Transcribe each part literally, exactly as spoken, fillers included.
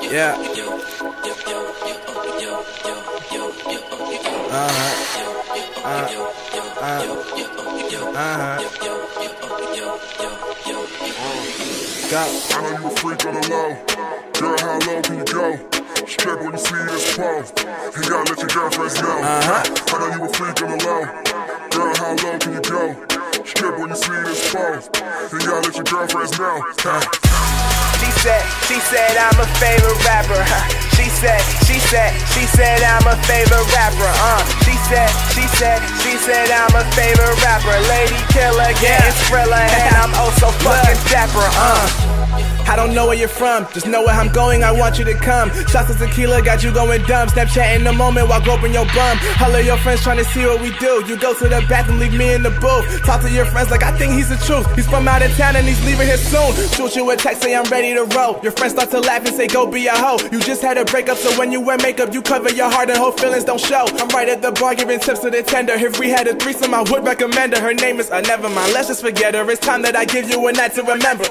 Yeah. Uh-huh. Uh, uh, uh-huh. Go. I know you a freak on the low. Girl, how low can you go? Strip when you see this pose. You gotta let your girlfriends know. Uh-huh. I know you a freak on the low. Girl, how low can you go? Strip when you see this pose. You gotta let your girlfriends know. She said, she said I'm a favorite rapper. She said, she said, she said I'm a favorite rapper. Uh, she said, she said, she said I'm a favorite rapper. Lady killer, getting thriller, and I'm oh so fucking dapper. Uh. I don't know where you're from, just know where I'm going, I want you to come. Shots of tequila got you going dumb. Snapchat in the moment while groping your bum. Holler your friends trying to see what we do. You go to the bathroom, leave me in the booth. Talk to your friends like I think he's the truth. He's from out of town and he's leaving here soon. Shoot you a text, say I'm ready to roll. Your friends start to laugh and say go be a hoe. You just had a breakup, so when you wear makeup you cover your heart and hope feelings don't show. I'm right at the bar giving tips to the tender. If we had a threesome I would recommend her. Her name is, uh, never mind, let's just forget her. It's time that I give you a night to remember.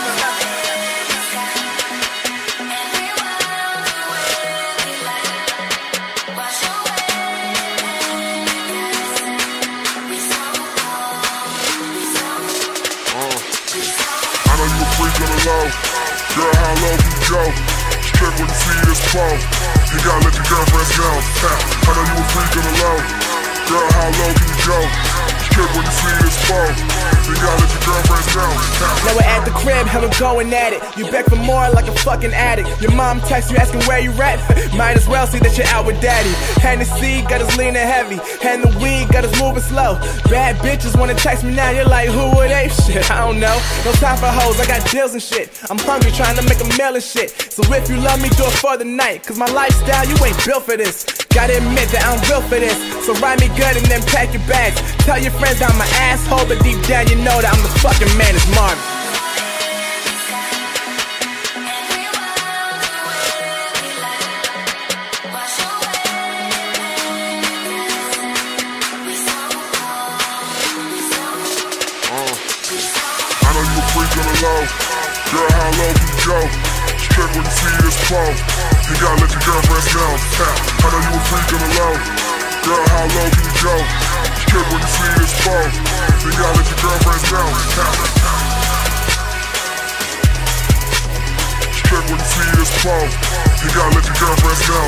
I know you a freak on the low. Girl, how low can you go? Strip when you see this pose. You gotta let your girlfriends know. I know you a freak on the low. Girl, how low can you go? Strip when you see this pose. You gotta let your girlfriends know. Now we're at the crib, and we're going at it. You beg for more like a fucking addict. Your mom texts you asking where you at. Might as well see that you're out with daddy. Hennessy got us leaning heavy, and the weed got us moving slow. Bad bitches wanna text me now, you're like, who are they? Shit, I don't know. No time for hoes, I got deals and shit. I'm hungry, trying to make a meal and shit. So if you love me, do it for the night. Cause my lifestyle, you ain't built for this. Gotta admit that I'm built for this. So ride me good and then pack your bags. Tell your friends I'm an asshole, but deep down you know that I'm the fucking man, it's Marvin. I know you a freak on the low. Girl, how low can you go? Strip when you see this pose. You gotta let your girlfriends know. I know you a freak on the low. Girl, how low can you go? Strip when you see this pose. You gotta let your girlfriends know. Strip when you see this pose. You gotta let your girlfriends know.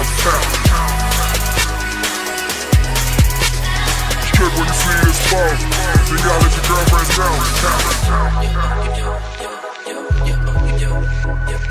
Strip when you see this pose. You gotta let your girlfriends know.